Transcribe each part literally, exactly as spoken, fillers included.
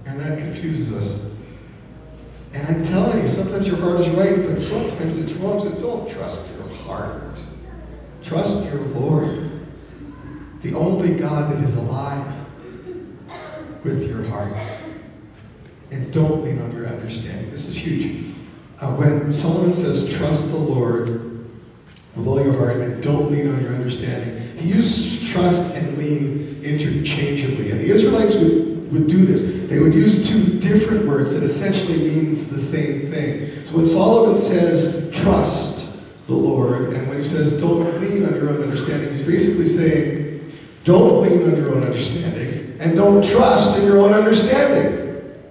And that confuses us. And I'm telling you, sometimes your heart is right, but sometimes it's wrong. So don't trust your heart. Trust your Lord, the only God that is alive, with your heart. And don't lean on your understanding. This is huge. Uh, when Solomon says, trust the Lord with all your heart and don't lean on your understanding, he used trust and lean interchangeably. And the Israelites would, would do this. They would use two different words that essentially means the same thing. So when Solomon says, trust the Lord, and when he says, don't lean on your own understanding, he's basically saying, don't lean on your own understanding and don't trust in your own understanding.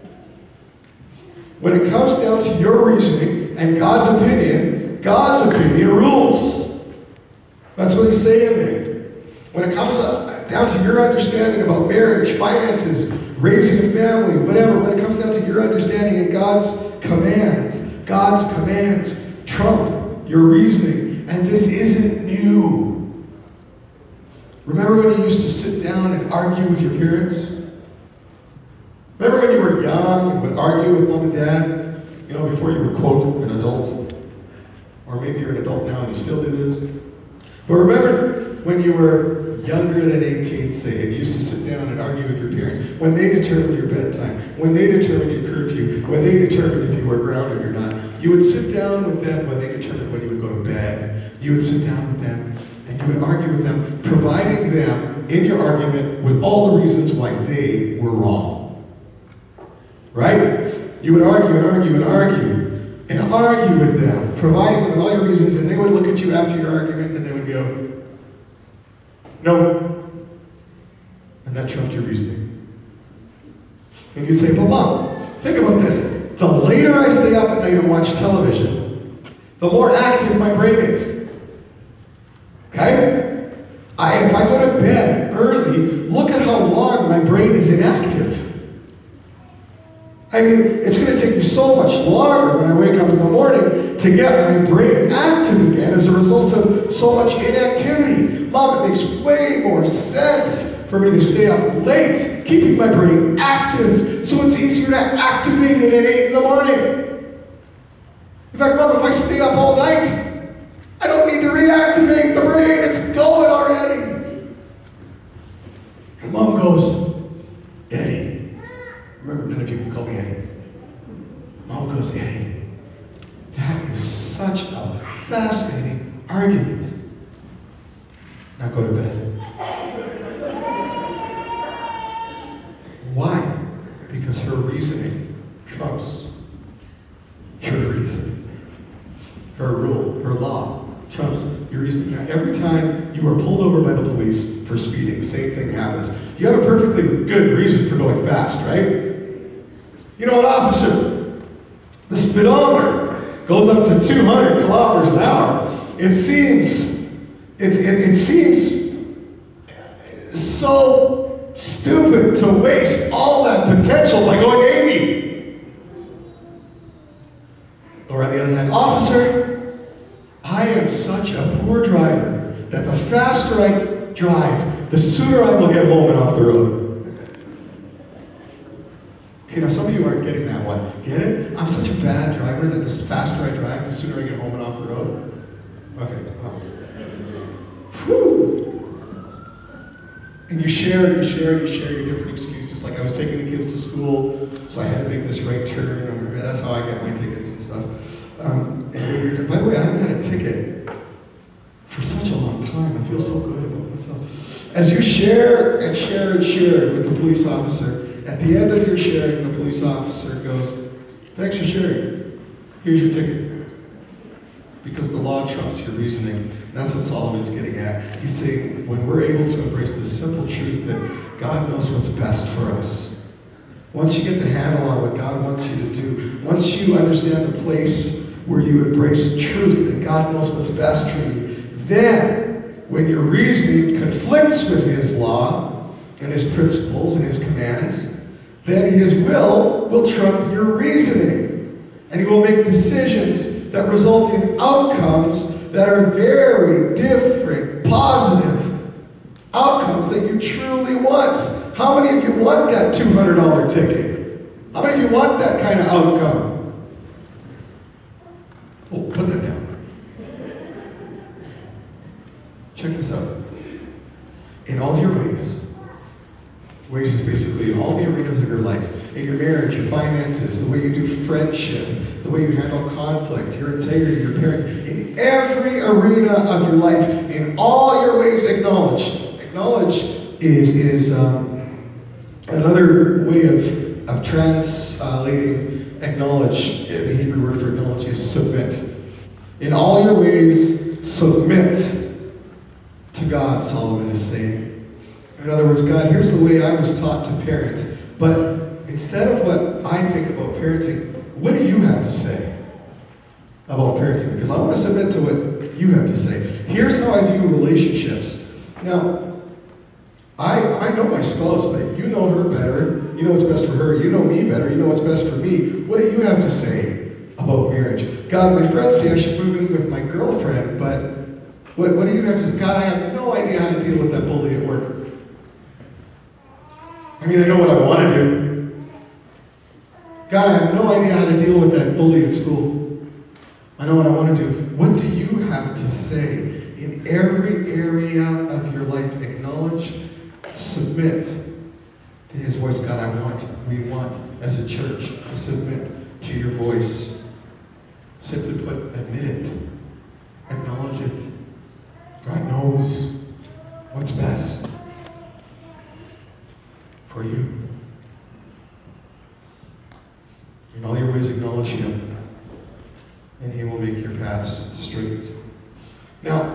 When it comes down to your reasoning and God's opinion, God's opinion rules. That's what he's saying there. When it comes down to your understanding about marriage, finances, raising a family, whatever, when it comes down to your understanding and God's commands, God's commands trump your reasoning. And this isn't new. Remember when you used to sit down and argue with your parents? Remember when you were young and would argue with mom and dad, you know, before you were, quote, an adult? Or maybe you're an adult now and you still do this. But remember when you were younger than eighteen, say, and you used to sit down and argue with your parents, when they determined your bedtime, when they determined your curfew, when they determined if you were grounded or not, you would sit down with them when they determined when you would go to bed. You would sit down with them and you would argue with them, providing them in your argument with all the reasons why they were wrong. Right? You would argue and argue and argue and argue with them, providing them with all your reasons, and they would look at you after your argument and they would go, no. And that trumped your reasoning. And you'd say, but Mom, think about this. The later I stay up at night and watch television, the more active my brain is. Okay? I, if I go to bed early, look at how long my brain is inactive. I mean, it's going to take me so much longer when I wake up in the morning to get my brain active again as a result of so much inactivity. Mom, it makes way more sense for me to stay up late, keeping my brain active, so it's easier to activate it at eight in the morning. In fact, Mom, if I stay up all night, I don't need to reactivate the brain, it's going already. And Mom goes, Eddie. Remember, none of you can call me Eddie. Mom goes, Eddie, that is such a fascinating argument. Now go to bed. Why? Because her reasoning trumps your reason. Her rule, her law trumps your reasoning. Now, every time you are pulled over by the police for speeding, same thing happens. You have a perfectly good reason for going fast, right? You know, an officer, the speedometer goes up to two hundred kilometers an hour. It seems, it, it, it seems so stupid to waste all that potential by going eighty. Or on the other hand, officer, I am such a poor driver that the faster I drive, the sooner I will get home and off the road. You know, some of you aren't getting that one. Get it? I'm such a bad driver that the faster I drive, the sooner I get home and off the road. Okay. Oh. Whew. And you share and you share and you share your different excuses. Like I was taking the kids to school, so I had to make this right turn. Or that's how I get my tickets and stuff. Um, and when you're, by the way, I haven't had a ticket for such a long time. I feel so good about myself. As you share and share and share with the police officer, at the end of your sharing, the police officer goes, thanks for sharing. Here's your ticket. Because the law trumps your reasoning. And that's what Solomon's getting at. He's saying, when we're able to embrace the simple truth that God knows what's best for us, once you get the handle on what God wants you to do, once you understand the place where you embrace truth that God knows what's best for you, then when your reasoning conflicts with His law and His principles and His commands, then His will will trump your reasoning. And He will make decisions that result in outcomes that are very different, positive outcomes that you truly want. How many of you want that two hundred dollar ticket? How many of you want that kind of outcome? Oh, put that down. Check this out. In all your ways, ways is basically in all the arenas of your life, in your marriage, your finances, the way you do friendship, the way you handle conflict, your integrity, your parenting, in every arena of your life, in all your ways, acknowledge. Acknowledge is, is um, another way of, of translating acknowledge. The Hebrew word for acknowledge is submit. In all your ways, submit to God, Solomon is saying. In other words, God, here's the way I was taught to parent. But instead of what I think about parenting, what do you have to say about parenting? Because I want to submit to what you have to say. Here's how I view relationships. Now, I, I know my spouse, but you know her better. You know what's best for her. You know me better. You know what's best for me. What do you have to say about marriage? God, my friends say I should move in with my girlfriend, but what, what do you have to say? God, I have no idea how to deal with that bully at work. I mean, I know what I want to do. God, I have no idea how to deal with that bully at school. I know what I want to do. What do you have to say? In every area of your life, acknowledge, submit to His voice. God, I want, we want, as a church, to submit to your voice. Simply put, admit it. Acknowledge it. God knows what's best for you. In all your ways, acknowledge Him, and He will make your paths straight. Now,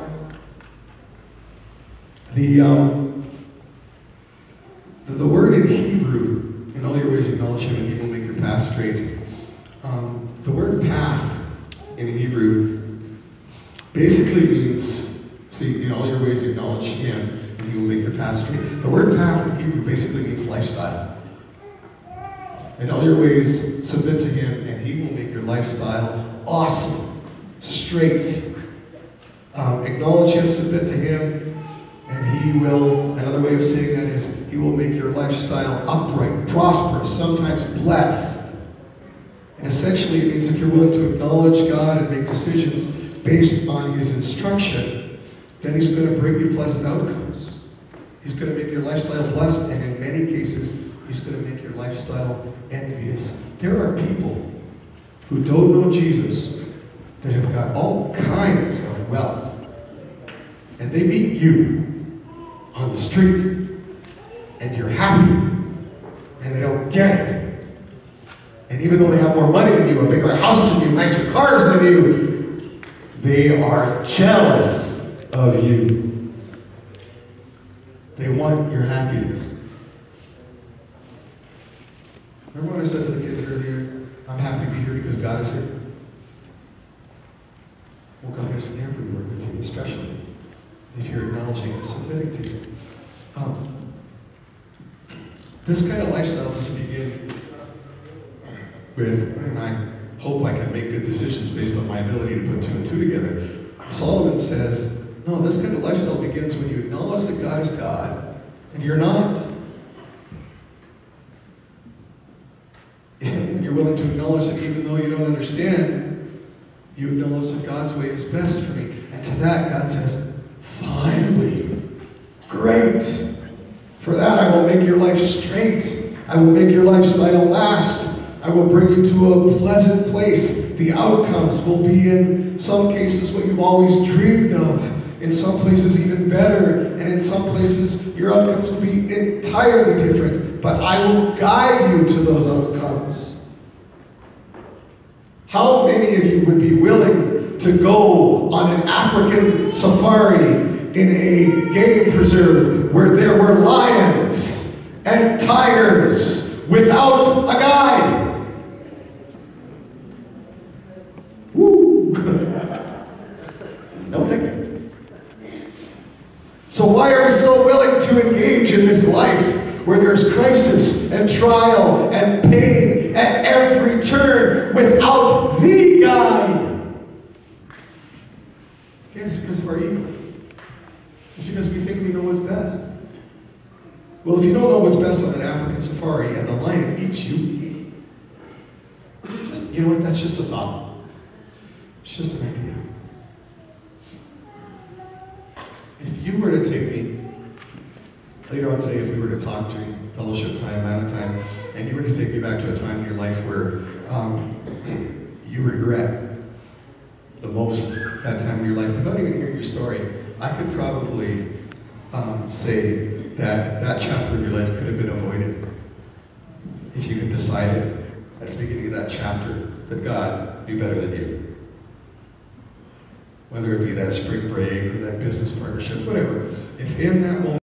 the, um, the, the word in Hebrew, in all your ways, acknowledge Him, and He will make your paths straight. Um, the word path in Hebrew basically means, see, in all your ways, acknowledge Him, and He will make your path straight. The word path in Hebrew basically means lifestyle. In all your ways, submit to Him, and He will make your lifestyle awesome, straight. Um, acknowledge Him, submit to Him, and He will, another way of saying that is, He will make your lifestyle upright, prosperous, sometimes blessed. And essentially it means if you're willing to acknowledge God and make decisions based on His instruction, then He's going to bring you pleasant outcomes. He's going to make your lifestyle blessed, and in many cases, He's going to make your lifestyle envious. There are people who don't know Jesus that have got all kinds of wealth, and they meet you on the street, and you're happy, and they don't get it. And even though they have more money than you, a bigger house than you, nicer cars than you, they are jealous of you. They want your happiness. Remember when I said to the kids earlier, I'm happy to be here because God is here? Well, God is everywhere with you, especially if you're acknowledging and submitting to Him. Um, this kind of lifestyle doesn't begin with, and I hope I can make good decisions based on my ability to put two and two together. Solomon says, no, this kind of lifestyle begins when you acknowledge that God is God, and you're not. And when you're willing to acknowledge that even though you don't understand, you acknowledge that God's way is best for me. And to that, God says, finally, great. For that, I will make your life straight. I will make your lifestyle last. I will bring you to a pleasant place. The outcomes will be, in some cases, what you've always dreamed of. In some places, even better. And in some places, your outcomes will be entirely different. But I will guide you to those outcomes. How many of you would be willing to go on an African safari in a game preserve where there were lions and tigers without a guide? Woo! No thinking. So why are we so willing to engage in this life where there's crisis and trial and pain at every turn without the guide? Again, it's because of our ego. It's because we think we know what's best. Well, if you don't know what's best on that African safari and the lion eats you, you know what, that's just a thought. It's just an idea. If you were to take me, later on today, if we were to talk during fellowship time, man time, and you were to take me back to a time in your life where um, you regret the most that time in your life, without even hearing your story, I could probably um, say that that chapter of your life could have been avoided if you had decided at the beginning of that chapter that God knew better than you. Whether it be that spring break or that business partnership, whatever. If in that moment